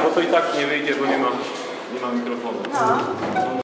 bo to i tak nie wyjdzie, bo nie ma mikrofonu. No.